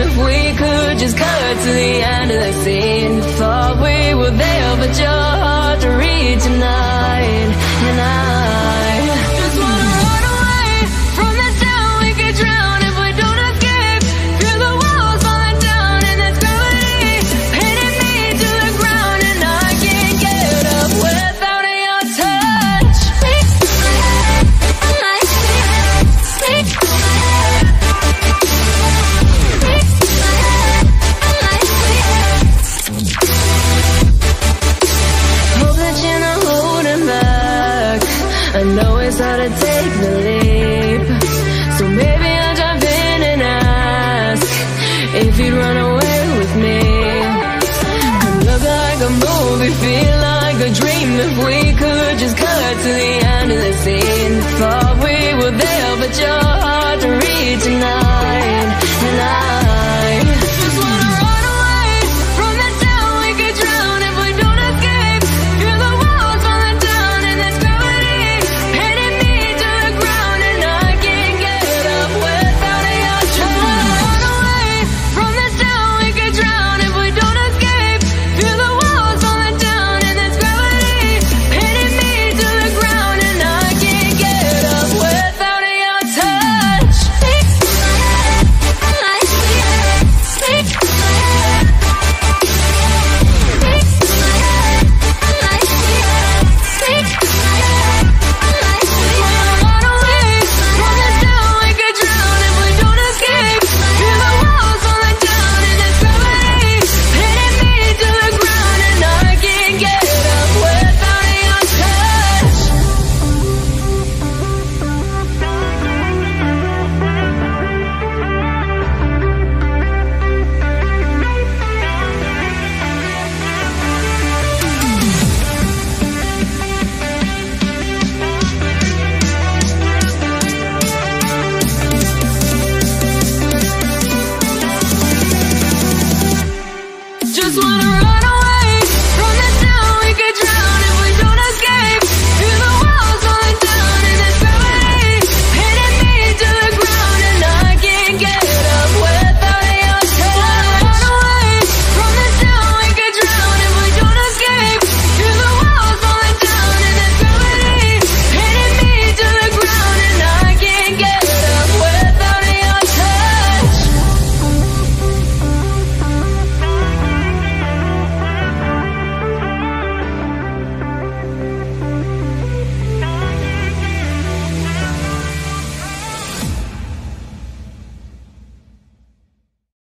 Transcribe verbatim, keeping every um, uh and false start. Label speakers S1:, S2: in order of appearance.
S1: if we could just cut to the end of the scene. Thought we were there, but you're hard to read tonight. And I just wanna run away from this town. We could drown if we don't escape. Feel the walls falling down and this gravity pinning me to the ground, and I can't get up without your touch. Hope that you're not holding back. I know it's hard to take the leap, so maybe I'll jump in and ask if you'd run away with me. Could look like a movie, feel like a dream if we could just cut to the end of the scene. Thought we were there, but you're hard to read tonight.